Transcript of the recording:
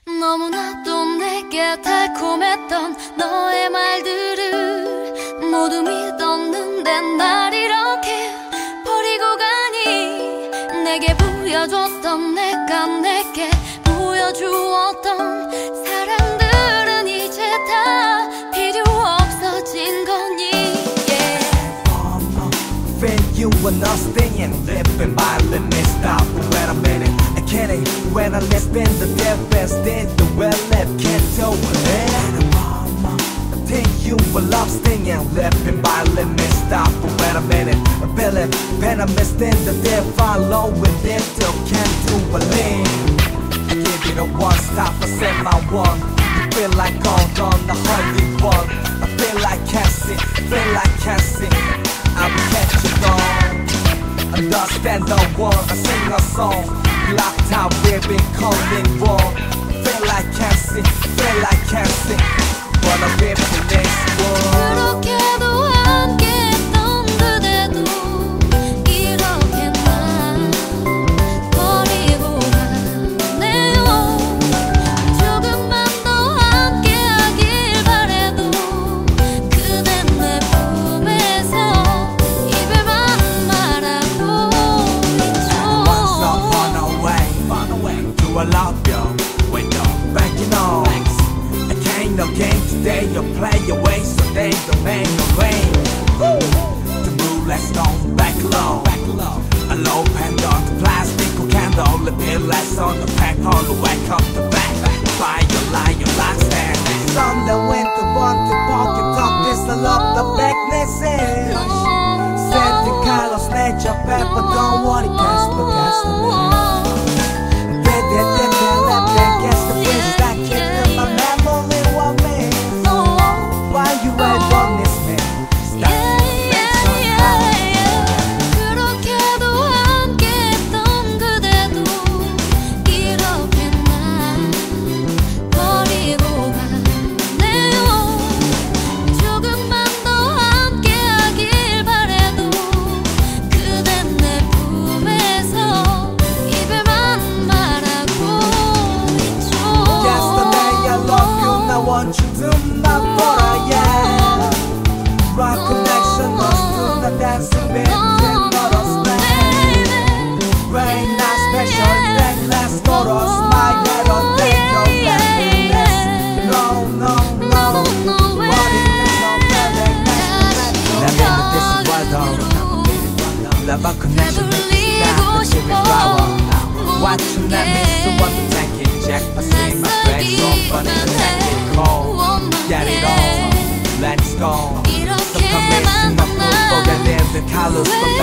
너무나도 내게 달콤했던 너의 말들을 모두 믿었는데 날 이렇게 버리고 가니. 내게 보여줬던 내가 내게 보여주었던 사랑들은 이제 다 필요 없어진 거니. You were not staying, living by limits. Stop and wait a minute. I can't eat when I left in the death did the well left can't do it. Think you were lost staying, living by limits. Stop and wait a minute. I believe when I missed in the death, following it still can't do a lick. I give it a one stop, I said my one. You feel like gold on the holy one. I feel like Cassie, feel like Cassie. I will catch it on. Understand the one, I sing a song. Locked out, we've been calling war. Feel like Cassie, feel like Cassie. Wanna live in this world. 그렇게도 함께했던 그대도 이렇게 날 버리고 가네요. 조금만 더 함께하길 바래도 그댄 내 품에서 이별만 말하고 있죠. Once upon a way, do I love you? When you're backing on, I can't no game today. You play your way so they don't make no rain. The moonlight's gone back low. A low pen on the plastic candle. The bill lights on the pack, all the way up the back. Fire lie, your last stand. Some that went to want to pocket talk. This I love the blackness is. Santa Carlos, snatch your pepper, don't worry, cast the gas. Guess the prince that kept in my memory was me. Why you right on this man? Stop. 그렇게도 함께했던 그대도 이렇게 날 버리고 가네요. 조금만 더 함께하길 바래도 그댄 내 품에서 이별만 말하고 있죠. Yesterday I love you, now want you to my body, yeah. Rock connection, us to the dancing bit, not us, man. Very nice, special, that last not us, my head on take your happiness. No, no, no, what is this, no, this is what I'm love connection, that's the flower. Watch you let me see what the tank is, Jack. I see my face on funny, the tank is cold. Get it on, let's go. So come in, my food, forget the colors.